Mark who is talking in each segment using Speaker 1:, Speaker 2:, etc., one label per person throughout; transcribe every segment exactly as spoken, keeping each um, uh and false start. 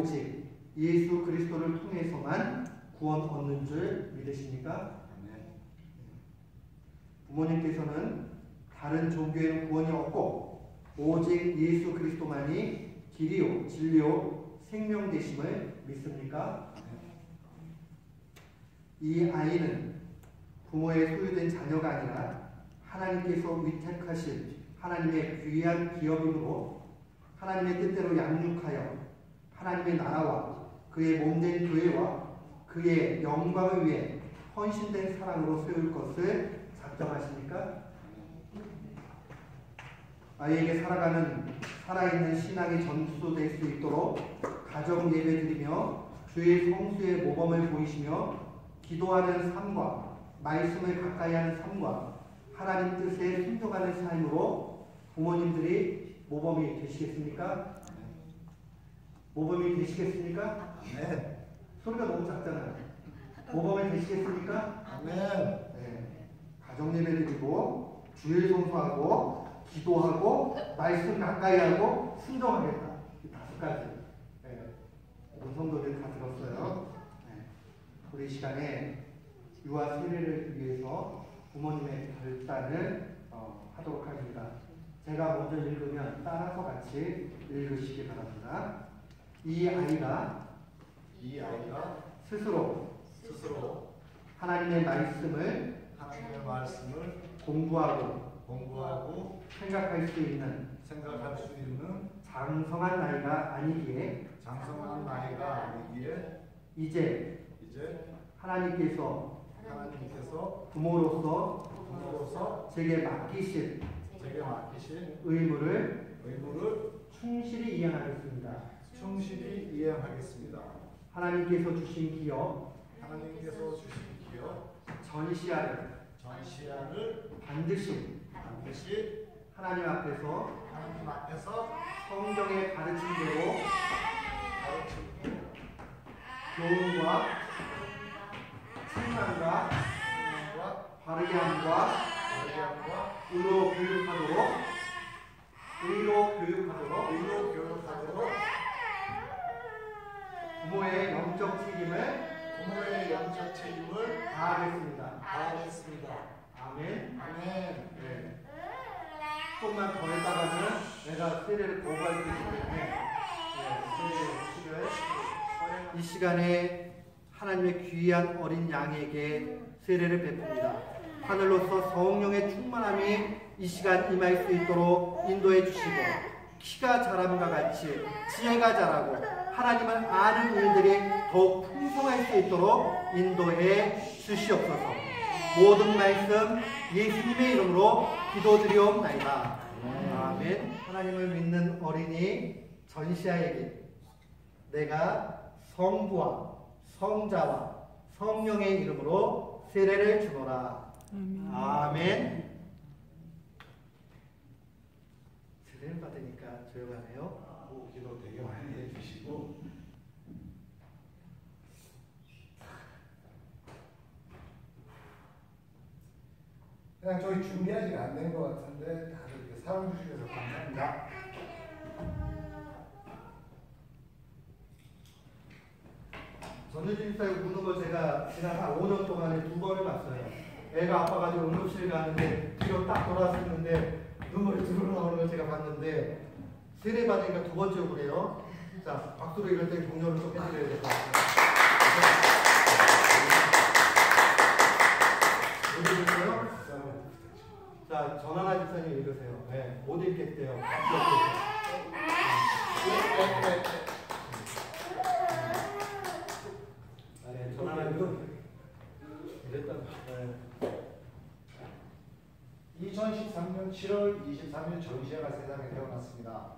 Speaker 1: 오직 예수 그리스도를 통해서만 구원 얻는 줄 믿으십니까? 부모님께서는 다른 종교에는 구원이 없고 오직 예수 그리스도만이 길이요 진리요 생명 되심을 믿습니까? 이 아이는 부모의 소유된 자녀가 아니라 하나님께서 위택하신 하나님의 귀한 기업이므로 하나님의 뜻대로 양육하여 하나님의 나라와 그의 몸된 교회와 그의 영광을 위해 헌신된 사랑으로 세울 것을 작정하십니까? 아이에게 살아가는 살아있는 신앙이 전수될 수 있도록 가정 예배드리며 주의 성수의 모범을 보이시며 기도하는 삶과 말씀을 가까이 하는 삶과 하나님 뜻에 순종하는 삶으로 부모님들이 모범이 되시겠습니까? 모범이 되시겠습니까?
Speaker 2: 네.
Speaker 1: 소리가 너무 작잖아요. 모범이 되시겠습니까?
Speaker 2: 네.
Speaker 1: 네. 가정 예배드리고 주일 성수하고 기도하고 말씀 가까이 하고 순종하겠다. 이 다섯 가지. 네. 우리 성도들 다 들었어요. 네. 우리 시간에 유아 세례를 위해서 부모님의 결단을 어, 하도록 하겠습니다. 제가 먼저 읽으면 따라서 같이 읽으시기 바랍니다. 이 아이가
Speaker 2: 이 아이가
Speaker 1: 스스로
Speaker 2: 스스로
Speaker 1: 하나님의 말씀을
Speaker 2: 하나님의 말씀을
Speaker 1: 공부하고
Speaker 2: 공부하고
Speaker 1: 생각할 수 있는
Speaker 2: 생각할 수 있는
Speaker 1: 장성한 나이가 아니기에
Speaker 2: 장성한 나이가 아니기에
Speaker 1: 이제
Speaker 2: 이제
Speaker 1: 하나님께서
Speaker 2: 하나님께서
Speaker 1: 부모로서
Speaker 2: 부모로서
Speaker 1: 제게 맡기신
Speaker 2: 제게 맡기신
Speaker 1: 의무를
Speaker 2: 의무를
Speaker 1: 충실히 이행하겠습니다.
Speaker 2: 충실히 이행하겠습니다.
Speaker 1: 하나님께서 주신 기업
Speaker 2: 하나님께서 주신 기업
Speaker 1: 전시아를
Speaker 2: 전시안을
Speaker 1: 반드시
Speaker 2: 반드시
Speaker 1: 하나님 앞에서
Speaker 2: 하나님 앞에서
Speaker 1: 성경의 가르침대로
Speaker 2: 가르치고
Speaker 1: 교훈과 책망과
Speaker 2: 하나님과
Speaker 1: 바르게 함과
Speaker 2: 바르게함과
Speaker 1: 의로 교육하도록 의로 교육하도록
Speaker 2: 의로 교육하도록
Speaker 1: 부모의 영적 책임을
Speaker 2: 부모의 영적 책임을
Speaker 1: 다하겠습니다.
Speaker 2: 다하겠습니다.
Speaker 1: 아멘.
Speaker 2: 아멘.
Speaker 1: 네. 조금만 더 했다가는 내가 세례를 거부할 수 있기 때문에 네, 세례를 이 시간에 하나님의 귀한 어린 양에게 세례를 베풉니다. 하늘로서 성령의 충만함이 이 시간 임할 수 있도록 인도해 주시고 키가 자람과 같이 지혜가 자라고 하나님을 아는 일들이 더욱 풍성할 수 있도록 인도해 주시옵소서. 모든 말씀 예수님의 이름으로 기도드리옵나이다. 아멘. 하나님을 믿는 어린이 전시아에게 내가 성부와 성자와 성령의 이름으로 세례를 주노라. 아멘. 아멘. 세례를 받으니까 조용하네요.
Speaker 2: 오, 기도 되게 많이 해주시고 그냥 저희 준비하지가 안 된 것 같은데 다들 이렇게 사랑 주셔서 감사합니다.
Speaker 1: 전유진 집사님 우는 걸 제가 지난 한 오 년 동안에 두 번을 봤어요. 애가 아파가지고 응급실 가는데 뒤로 딱 돌아섰는데 눈물이 주르르 나오는 걸 제가 봤는데 세례 받으니까 두 번째 그래요. 자, 박수로 이럴 때 동료를 좀 해드려야 될 것 같아요. 어디 읽으세요? 자, 전하나 집사님 읽으세요. 네, 못 읽겠대요. 박수 없겠어요. 네, 전하나 집사님. 이랬다. 네.
Speaker 2: 이천십삼 년 칠월 이십삼 일 전시아가 세상에 태어났습니다.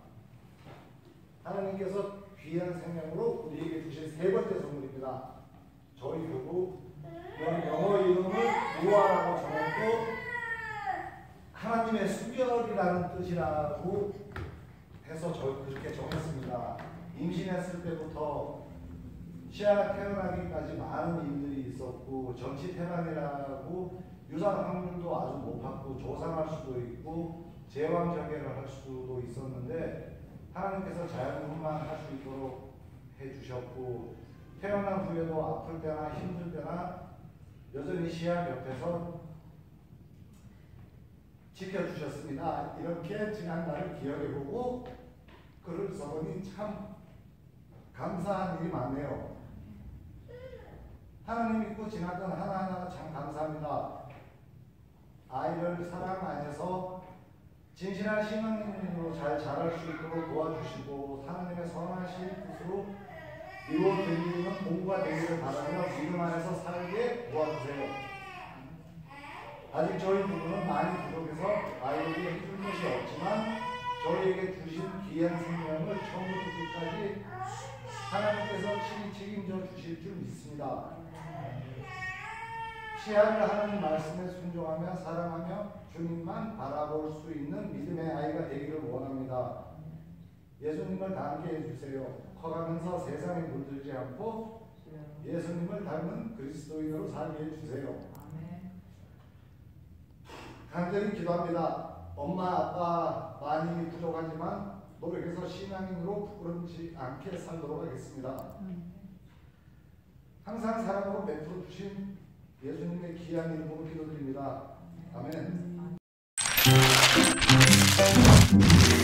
Speaker 2: 하나님께서 귀한 생명으로 우리에게 주신 세 번째 선물입니다. 저희 교구 영어 이름을 노아라고 정했고 하나님의 수결이라는 뜻이라고 해서 저 그렇게 정했습니다. 임신했을 때부터 시아가 태어나기까지 많은 일들이 있었고 전치 태반이라고 유산 확률도 아주 높았고 조상할 수도 있고 제왕절개를 할 수도 있었는데 하나님께서 자연분만 할 수 있도록 해주셨고 태어난 후에도 아플 때나 힘들 때나 여전히 시야 곁에서 지켜주셨습니다. 이렇게 지난 날을 기억해보고 글을 써보니 참 감사한 일이 많네요. 하나님 믿고 지났던 하나하나가 참 감사합니다. 아이를 사랑 안에서 진실한 신앙인으로 잘 자랄 수 있도록 도와주시고 하나님의 선하신 뜻으로 이루어드리는 공부가 되기를 바라며 믿음 안에서 살게 도와주세요. 아직 저희 부부는 많이 부족해서 아이에게 해줄 것이 없지만 저희에게 주신 귀한 생명을 처음부터 끝까지 하나님께서 친히 책임져 주실 줄 믿습니다. 시야를 하는 말씀에 순종하며 사랑하며 주님만 바라볼 수 있는 믿음의 아이가 되기를 원합니다. 예수님을 닮게 해주세요. 커가면서 세상에 물들지 않고 예수님을 닮은 그리스도인으로 살게 해주세요. 간절히 기도합니다. 엄마 아빠 많이 부족하지만 노력해서 신앙인으로 부끄럽지 않게 살도록 하겠습니다. 항상 사랑으로 베풀어 주신 예수님의 귀한 이름으로 기도드립니다. 아멘.